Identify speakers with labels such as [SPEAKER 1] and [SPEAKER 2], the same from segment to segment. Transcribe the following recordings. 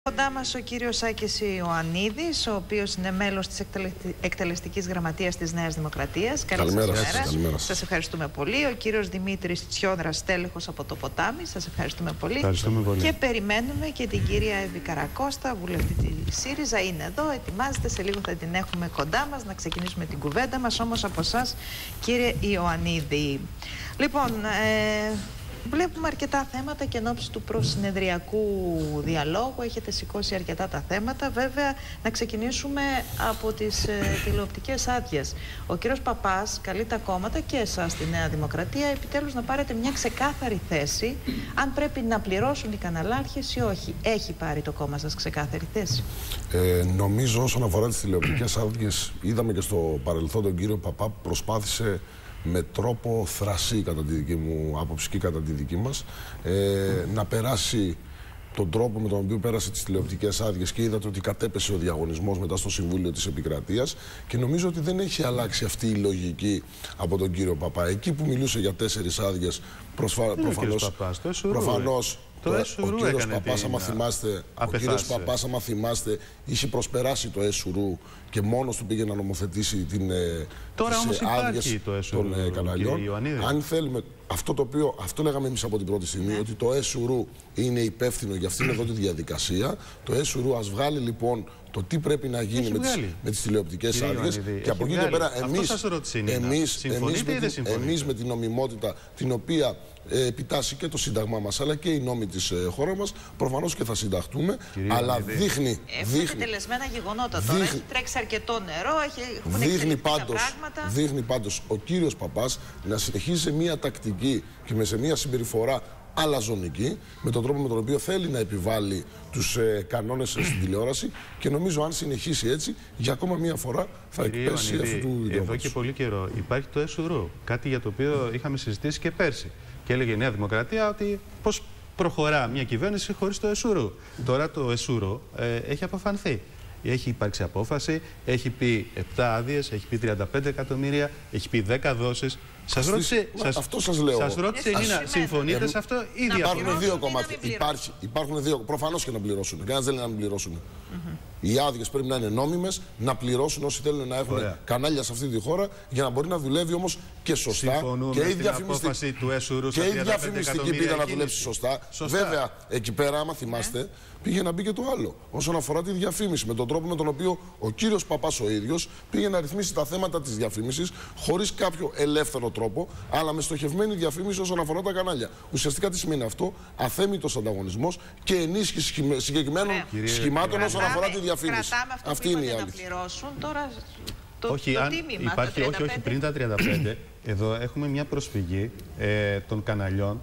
[SPEAKER 1] Κοντά μας ο κύριος Άκης Ιωαννίδης, ο οποίος είναι μέλος της εκτελεστικής γραμματείας της Νέας Δημοκρατίας.
[SPEAKER 2] Καλημέρα.
[SPEAKER 1] Σας ευχαριστούμε πολύ. Ο κύριος Δημήτρης Τσιόδρας, στέλεχος από το Ποτάμι. Σας ευχαριστούμε πολύ.
[SPEAKER 2] Ευχαριστούμε πολύ.
[SPEAKER 1] Και περιμένουμε και την κυρία Εύη Καρακώστα, βουλευτή της ΣΥΡΙΖΑ. Είναι εδώ, ετοιμάζεται. Σε λίγο θα την έχουμε κοντά μας να ξεκινήσουμε την κουβέντα μας. Όμως από εσάς, κύριε Ιωαννίδη. Λοιπόν, βλέπουμε αρκετά θέματα και εν ώψη του προσυνεδριακού διαλόγου έχετε σηκώσει αρκετά τα θέματα. Βέβαια, να ξεκινήσουμε από τις τηλεοπτικές άδειες. Ο κύριος Παπάς καλεί τα κόμματα και εσάς στη Νέα Δημοκρατία επιτέλους να πάρετε μια ξεκάθαρη θέση αν πρέπει να πληρώσουν οι καναλάρχες ή όχι. Έχει πάρει το κόμμα σας ξεκάθαρη θέση?
[SPEAKER 2] Νομίζω όσον αφορά τις τηλεοπτικές άδειες, είδαμε και στο παρελθόν τον κύριο Παπά που προσπάθησε με τρόπο θρασί, κατά τη δική μου άποψη και κατά τη δική μας, να περάσει τον τρόπο με τον οποίο πέρασε τις τηλεοπτικές άδειες, και είδατε ότι κατέπεσε ο διαγωνισμός μετά στο Συμβούλιο της Επικρατείας, και νομίζω ότι δεν έχει αλλάξει αυτή η λογική από τον κύριο Παπά. Εκεί που μιλούσε για 4 άδειες, προφανώς ο κύριος Παπάς, άμα θυμάστε, είχε προσπεράσει το ΕΣΟΥΡΟΥ και μόνος του πήγε να νομοθετήσει τις άδειες των καναλιών. Αν θέλουμε, αυτό λέγαμε εμείς από την πρώτη στιγμή, ότι το ΕΣΟΥΡΟΥ είναι υπεύθυνο για αυτήν εδώ τη διαδικασία. Το ΕΣΟΥΡΟΥ ας βγάλει λοιπόν το τι πρέπει να γίνει με τις τηλεοπτικές άδειες, και από εκεί και πέρα εμείς με την νομιμότητα την οποία επιτάσσει και το Σύνταγμά μας αλλά και οι νόμοι της χώρας μας, προφανώς και θα συνταχτούμε, αλλά δείχνει
[SPEAKER 1] τελεσμένα γεγονότα τώρα, έχει τρέξει αρκετό νερό, έχουν εξελιχθεί τα πράγματα.
[SPEAKER 2] Δείχνει πάντως ο κύριος Παπάς να συνεχίζει σε μια τακτική και σε μια συμπεριφορά αλαζονική, με τον τρόπο με τον οποίο θέλει να επιβάλλει τους κανόνες στην τηλεόραση, και νομίζω αν συνεχίσει έτσι, για ακόμα μία φορά θα εκπέσει αυτού του ιδιώματος.
[SPEAKER 3] Εδώ και πολύ καιρό υπάρχει το ΕΣΟΥΡΟΥ, κάτι για το οποίο είχαμε συζητήσει και πέρσι. Και έλεγε η Νέα Δημοκρατία ότι πώς προχωρά μια κυβέρνηση χωρίς το ΕΣΟΥΡΟΥ. Τώρα το ΕΣΟΥΡΟΥ έχει αποφανθεί. Έχει υπάρξει απόφαση, έχει πει 7 άδειες, έχει πει 35 εκατομμύρια, έχει πει 10 δόσεις.
[SPEAKER 2] Αυτό σας λέω.
[SPEAKER 3] Σας ρώτησε η Νίνα, συμφωνείτε σε αυτό ή διαφωνείτε?
[SPEAKER 2] Υπάρχουν δύο κομμάτια. Υπάρχουν δύο. Προφανώς και να πληρώσουν. Κανένας δεν λέει να μην πληρώσουν. Οι άδειες πρέπει να είναι νόμιμες, να πληρώσουν όσοι θέλουν να έχουν κανάλια σε αυτή τη χώρα, για να μπορεί να δουλεύει όμως και σωστά.
[SPEAKER 3] Συμφωνούμε και η
[SPEAKER 2] διαφημιστική πήγε να δουλέψει σωστά. Βέβαια, εκεί πέρα, άμα θυμάστε, πήγε να μπει και το άλλο. Όσον αφορά τη διαφήμιση, με τον τρόπο με τον οποίο ο κύριος Παπάς ο ίδιος πήγε να ρυθμίσει τα θέματα της διαφήμισης χωρίς κάποιο ελεύθερο τρόπο, αλλά με στοχευμένη διαφήμιση όσον αφορά τα κανάλια. Ουσιαστικά τι σημαίνει αυτό? Αθέμητος ανταγωνισμός και ενίσχυση συγκεκριμένων σχημάτων όσον αφορά τη διαφήμιση.
[SPEAKER 1] Αυτή είναι η άλλη. Να πληρώσουν τώρα το τίμημα.
[SPEAKER 3] Όχι, πριν τα 35, εδώ έχουμε μια προσφυγή των καναλιών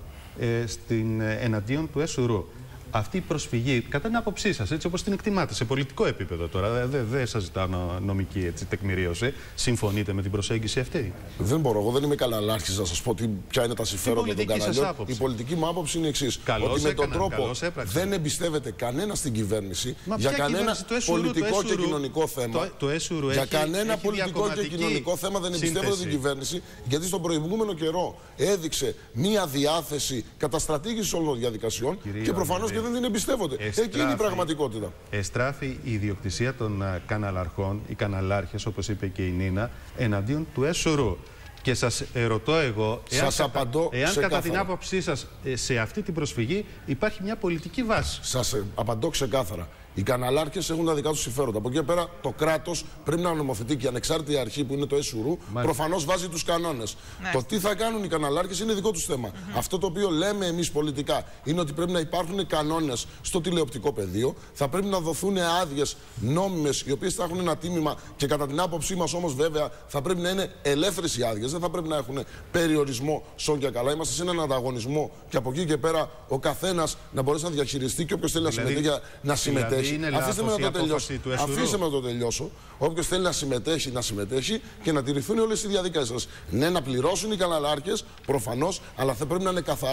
[SPEAKER 3] εναντίον του ΕΣΟΥΡΟΥ. Αυτή η προσφυγή, κατά την άποψή σας, έτσι όπως την εκτιμάτε, σε πολιτικό επίπεδο τώρα, δεν σας ζητάω νομική τεκμηρίωση, συμφωνείτε με την προσέγγιση αυτή?
[SPEAKER 2] Δεν μπορώ. Εγώ δεν είμαι καναλάρχης να σας πω ποια είναι τα συμφέροντα των καναλιών. Η πολιτική μου άποψη είναι η εξής: ότι με τον τρόπο δεν εμπιστεύεται κανένα στην κυβέρνηση για κανένα πολιτικό και κοινωνικό θέμα. Για κανένα πολιτικό και κοινωνικό θέμα δεν εμπιστεύεται την κυβέρνηση, γιατί στον προηγούμενο καιρό έδειξε μία διάθεση καταστρατήγησης όλων των διαδικασιών και προφανώς και δεν την εμπιστεύονται. Εκεί είναι η πραγματικότητα.
[SPEAKER 3] Εστράφει η ιδιοκτησία των καναλαρχών, οι καναλάρχες, όπως είπε και η Νίνα, εναντίον του ΕΣΟΥΡΟΥ. Και σας ρωτώ εγώ, εάν κατά την άποψή σας σε αυτή την προσφυγή υπάρχει μια πολιτική βάση?
[SPEAKER 2] Σας απαντώ ξεκάθαρα. Οι καναλάρχες έχουν τα δικά τους συμφέροντα. Από εκεί και πέρα το κράτος πρέπει να νομοθετεί, και η ανεξάρτητη αρχή που είναι το ΕΣΟΥΡΟΥ προφανώς βάζει τους κανόνες. Το τι θα κάνουν οι καναλάρχες είναι δικό τους θέμα. Αυτό το οποίο λέμε εμείς πολιτικά είναι ότι πρέπει να υπάρχουν κανόνες στο τηλεοπτικό πεδίο. Θα πρέπει να δοθούν άδειες νόμιμες, οι οποίες θα έχουν ένα τίμημα, και κατά την άποψή μας όμως βέβαια θα πρέπει να είναι ελεύθερες οι άδειες. Δεν θα πρέπει να έχουν περιορισμό σον και καλά. Είμαστε σε έναν ανταγωνισμό, και από εκεί και πέρα ο καθένας να μπορέσει να διαχειριστεί, και όποιος θέλει να συμμετέχει να συμμετέχει. Αφήστε με να το τελειώσω. Όποιος θέλει να συμμετέχει και να τηρηθούν όλες οι διαδικασίες. Ναι, να πληρώσουν οι καναλάρχες, προφανώς, αλλά θα πρέπει να είναι καθαρά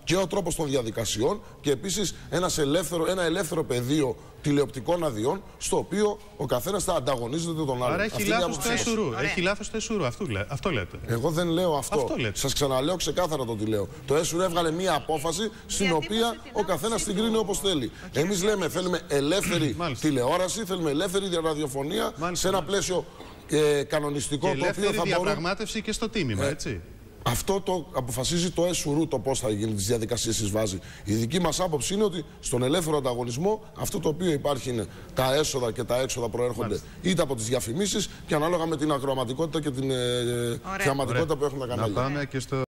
[SPEAKER 2] και ο τρόπος των διαδικασιών και επίσης ένα ελεύθερο πεδίο τηλεοπτικών αδειών, στο οποίο ο καθένας θα ανταγωνίζεται τον άλλον.
[SPEAKER 3] Άρα έχει λάθος το ΕΣΟΥΡΟΥ. Έχει λάθος το ΕΣΟΥΡΟΥ. Αυτό λέτε.
[SPEAKER 2] Εγώ δεν λέω αυτό. Σας ξαναλέω ξεκάθαρα το τι λέω. Το ΕΣΟΥΡΟΥ έβγαλε μία απόφαση στην οποία ο καθένας την κρίνει όπως θέλει. Εμείς λέμε θέλουμε ελεύθερη τηλεόραση, θέλουμε ελεύθερη ραδιοφωνία σε ένα πλαίσιο κανονιστικό,
[SPEAKER 3] και
[SPEAKER 2] το οποίο θα
[SPEAKER 3] διαπραγμάτευση και στο τίμημα, έτσι.
[SPEAKER 2] Αυτό το αποφασίζει το ΕΣΟΥΡΟΥ το πώς θα γίνει, τις διαδικασίες τις βάζει. Η δική μας άποψη είναι ότι στον ελεύθερο ανταγωνισμό αυτό το οποίο υπάρχει είναι τα έσοδα και τα έξοδα προέρχονται είτε από τις διαφημίσεις και ανάλογα με την ακροαματικότητα και την θεαματικότητα που έχουν τα κανάλια.
[SPEAKER 3] Να πάμε και στο